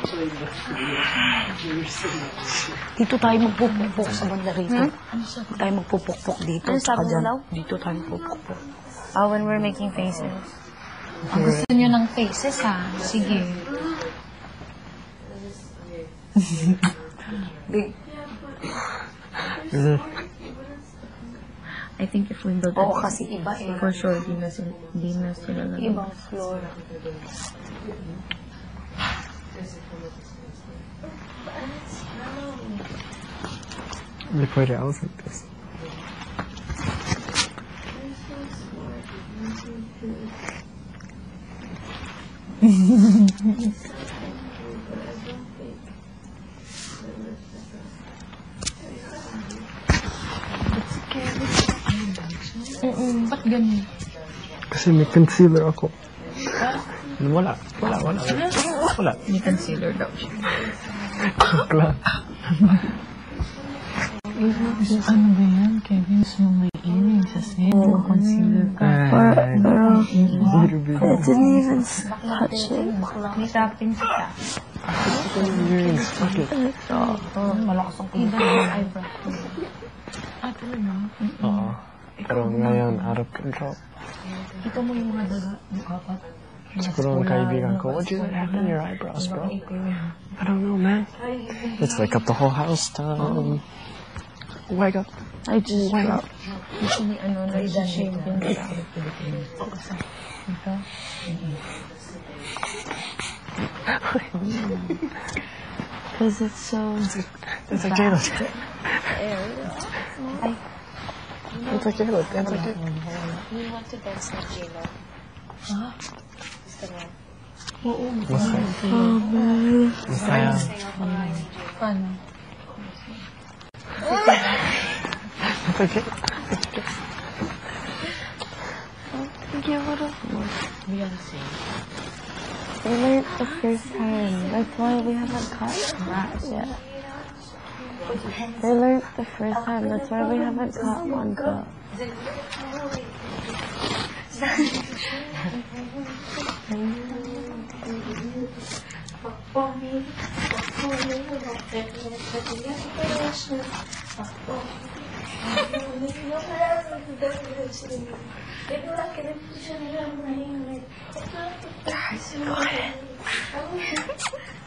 Dito tayo magpupukpok sa banda rito. Dito tayo magpupukpok dito. Ano sabi mo daw? Dito tayo magpupukpok. Oh, when we're making faces. Gusto niyo ng faces, ha? Sige. I think if we build Oo, kasi iba eh. for sure, di na sila Ibang floor. They put it out like this. Ba't ganun? Kasi may concealer ako. Wala. May concealer daw siya. Joke. Ano ba yan, Kevin? So may earrings sa set. Concealer ka. It didn't even touch it. May tapping siya. Earrings, fuck it. Malakas ang iba yung eyebrow. Talaga? Oo. Pero ngayon, out of control. Ito mo yung mga daga, yung apat. Siguro ang kaibigan ko, what do you have in your eyebrows, bro? I don't know, man. Let's wake up the whole house to wake up. I just wake up. May nag-shave din siya. Ito? Because it's so... It's like J-Lo. It's like J-Lo. It's like J-Lo. We want to dance like J-Lo. Gusto mo? Masaya. Paano? It's like J-Lo. Beyonce. We learned the first time. That's why we haven't cut that yet. They learned the first time. That's why we haven't cut one cut.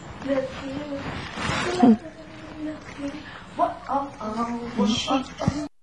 What?